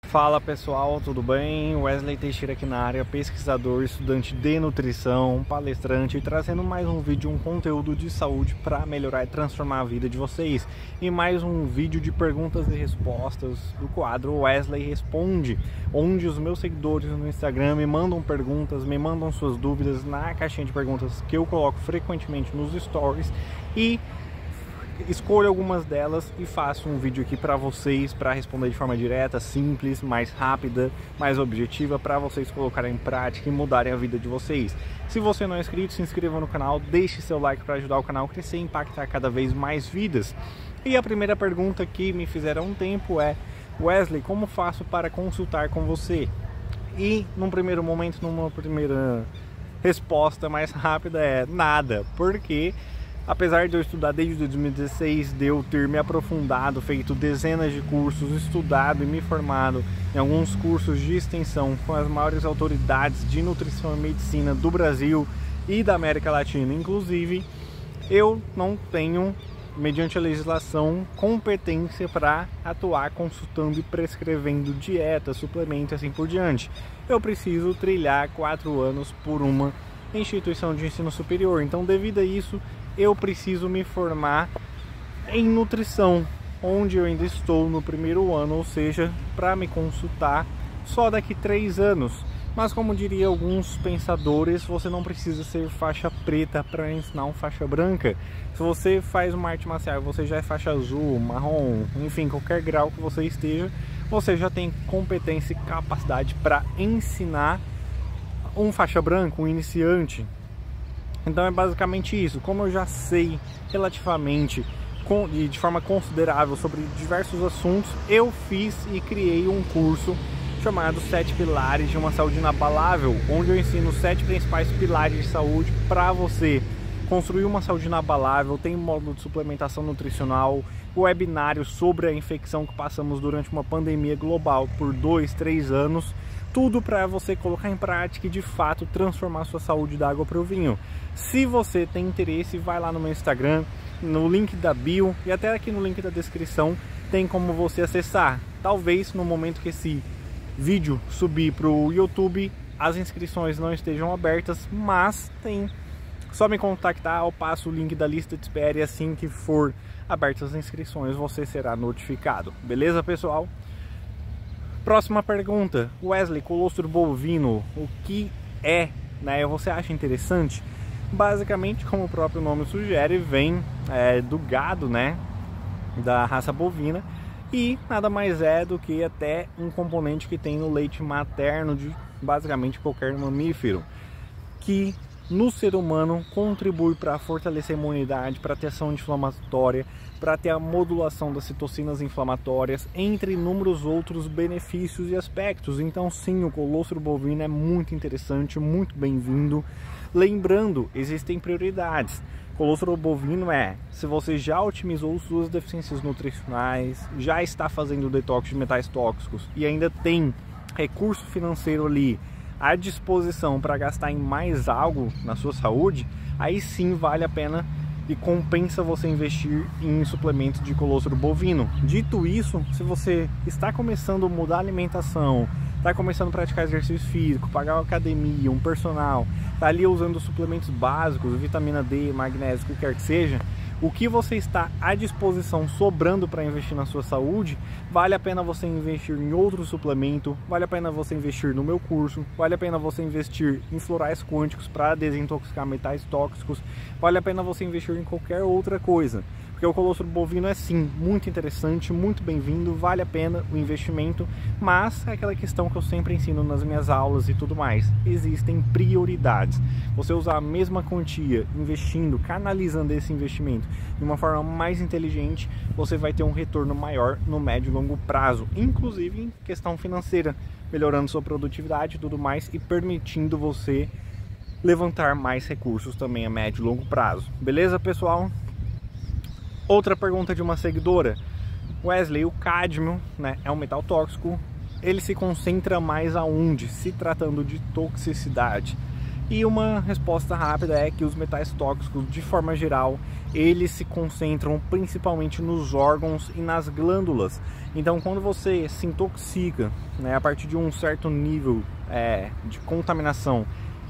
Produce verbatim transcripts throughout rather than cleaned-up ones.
Fala pessoal, tudo bem? Wesley Teixeira aqui na área, pesquisador, estudante de nutrição, palestrante, trazendo mais um vídeo, um conteúdo de saúde para melhorar e transformar a vida de vocês. E mais um vídeo de perguntas e respostas do quadro Wesley Responde, onde os meus seguidores no Instagram me mandam perguntas, me mandam suas dúvidas na caixinha de perguntas que eu coloco frequentemente nos stories e escolho algumas delas e faço um vídeo aqui para vocês, para responder de forma direta, simples, mais rápida, mais objetiva, para vocês colocarem em prática e mudarem a vida de vocês. Se você não é inscrito, se inscreva no canal, deixe seu like para ajudar o canal a crescer e impactar cada vez mais vidas. E a primeira pergunta que me fizeram há um tempo é: Wesley, como faço para consultar com você? E num primeiro momento, numa primeira resposta mais rápida é nada, porque apesar de eu estudar desde dois mil e dezesseis, de eu ter me aprofundado, feito dezenas de cursos, estudado e me formado em alguns cursos de extensão com as maiores autoridades de nutrição e medicina do Brasil e da América Latina, inclusive, eu não tenho, mediante a legislação, competência para atuar consultando e prescrevendo dieta, suplemento e assim por diante. Eu preciso trilhar quatro anos por uma instituição de ensino superior, então devido a isso eu preciso me formar em nutrição, onde eu ainda estou no primeiro ano, ou seja, para me consultar só daqui três anos. Mas como diria alguns pensadores, você não precisa ser faixa preta para ensinar um faixa branca. Se você faz uma arte marcial, você já é faixa azul, marrom, enfim, qualquer grau que você esteja, você já tem competência e capacidade para ensinar um faixa branca, um iniciante. Então é basicamente isso. Como eu já sei relativamente e de forma considerável sobre diversos assuntos, eu fiz e criei um curso chamado Sete Pilares de uma Saúde Inabalável, onde eu ensino os sete principais pilares de saúde para você construir uma saúde inabalável. Tem módulo de suplementação nutricional, webinário sobre a infecção que passamos durante uma pandemia global por dois, três anos. Tudo para você colocar em prática e de fato transformar sua saúde da água para o vinho. Se você tem interesse, vai lá no meu Instagram, no link da bio e até aqui no link da descrição tem como você acessar. Talvez no momento que esse vídeo subir para o YouTube as inscrições não estejam abertas, mas tem só me contactar, eu passo o link da lista de espera e assim que for abertas as inscrições você será notificado. Beleza, pessoal? Próxima pergunta: Wesley, colostro bovino, o que é, né? Você acha interessante? Basicamente, como o próprio nome sugere, vem é, do gado, né? Da raça bovina, e nada mais é do que até um componente que tem no leite materno de basicamente qualquer mamífero, que no ser humano contribui para fortalecer a imunidade, para ter ação anti-inflamatória, para ter a modulação das citocinas inflamatórias, entre inúmeros outros benefícios e aspectos. Então sim, o colostro bovino é muito interessante, muito bem-vindo. Lembrando, existem prioridades. Colostro bovino é, se você já otimizou suas deficiências nutricionais, já está fazendo detox de metais tóxicos e ainda tem recurso financeiro ali à disposição para gastar em mais algo na sua saúde, aí sim vale a pena e compensa você investir em suplementos de colostro bovino. Dito isso, se você está começando a mudar a alimentação, está começando a praticar exercício físico, pagar uma academia, um personal, está ali usando suplementos básicos, vitamina D, magnésio, o que quer que seja, o que você está à disposição sobrando para investir na sua saúde, vale a pena você investir em outro suplemento, vale a pena você investir no meu curso, vale a pena você investir em florais quânticos para desintoxicar metais tóxicos, vale a pena você investir em qualquer outra coisa. Porque o colostro bovino é sim muito interessante, muito bem-vindo, vale a pena o investimento, mas é aquela questão que eu sempre ensino nas minhas aulas e tudo mais. Existem prioridades. Você usar a mesma quantia investindo, canalizando esse investimento de uma forma mais inteligente, você vai ter um retorno maior no médio e longo prazo, inclusive em questão financeira, melhorando sua produtividade e tudo mais e permitindo você levantar mais recursos também a médio e longo prazo. Beleza, pessoal? Outra pergunta de uma seguidora: Wesley, o cádmio, né, é um metal tóxico, ele se concentra mais aonde, se tratando de toxicidade? E uma resposta rápida é que os metais tóxicos, de forma geral, eles se concentram principalmente nos órgãos e nas glândulas. Então, quando você se intoxica, né, a partir de um certo nível é, de contaminação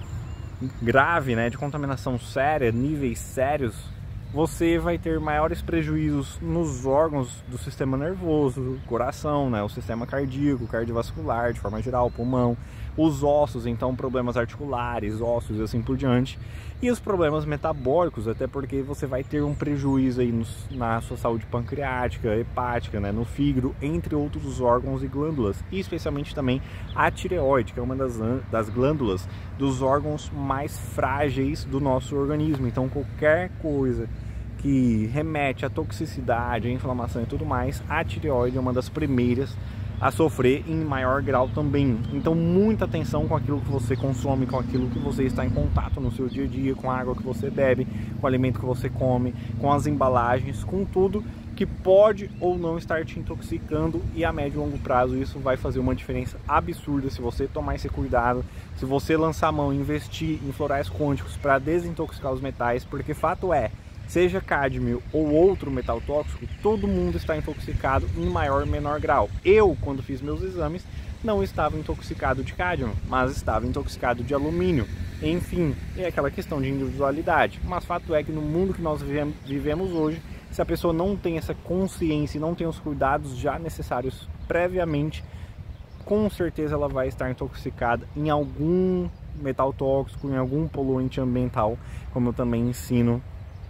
grave, né, de contaminação séria, níveis sérios, você vai ter maiores prejuízos nos órgãos do sistema nervoso, coração, né, o sistema cardíaco, cardiovascular, de forma geral, pulmão, os ossos, então problemas articulares, ossos e assim por diante, e os problemas metabólicos, até porque você vai ter um prejuízo aí no, na sua saúde pancreática, hepática, né, no fígado, entre outros órgãos e glândulas, e especialmente também a tireoide, que é uma das, das glândulas dos órgãos mais frágeis do nosso organismo. Então qualquer coisa que remete à toxicidade, à inflamação e tudo mais, a tireoide é uma das primeiras a sofrer em maior grau também. Então muita atenção com aquilo que você consome, com aquilo que você está em contato no seu dia a dia, com a água que você bebe, com o alimento que você come, com as embalagens, com tudo que pode ou não estar te intoxicando, e a médio e longo prazo isso vai fazer uma diferença absurda se você tomar esse cuidado, se você lançar a mão e investir em florais quânticos para desintoxicar os metais, porque fato é, seja cádmio ou outro metal tóxico, todo mundo está intoxicado em maior ou menor grau. Eu, quando fiz meus exames, não estava intoxicado de cádmio, mas estava intoxicado de alumínio. Enfim, é aquela questão de individualidade. Mas fato é que no mundo que nós vivemos hoje, se a pessoa não tem essa consciência e não tem os cuidados já necessários previamente, com certeza ela vai estar intoxicada em algum metal tóxico, em algum poluente ambiental, como eu também ensino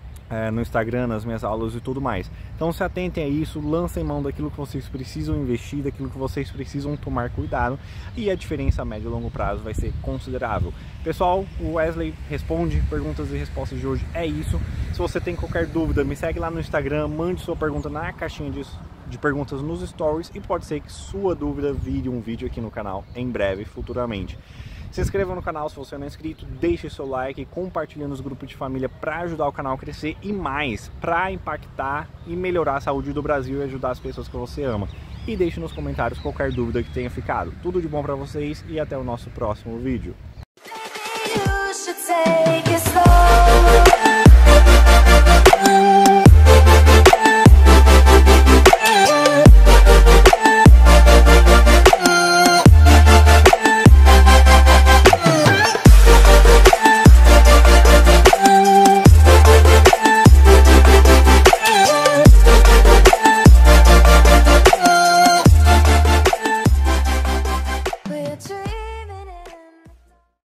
É, no Instagram, nas minhas aulas e tudo mais. Então se atentem a isso, lancem mão daquilo que vocês precisam investir, daquilo que vocês precisam tomar cuidado, e a diferença a médio e longo prazo vai ser considerável. Pessoal, o Wesley Responde Perguntas e Respostas de hoje é isso. Se você tem qualquer dúvida, me segue lá no Instagram, mande sua pergunta na caixinha de, de perguntas nos stories, e pode ser que sua dúvida vire um vídeo aqui no canal em breve, futuramente. Se inscreva no canal se você não é inscrito, deixe seu like, compartilhe nos grupos de família para ajudar o canal a crescer, e mais, para impactar e melhorar a saúde do Brasil e ajudar as pessoas que você ama. E deixe nos comentários qualquer dúvida que tenha ficado. Tudo de bom para vocês e até o nosso próximo vídeo.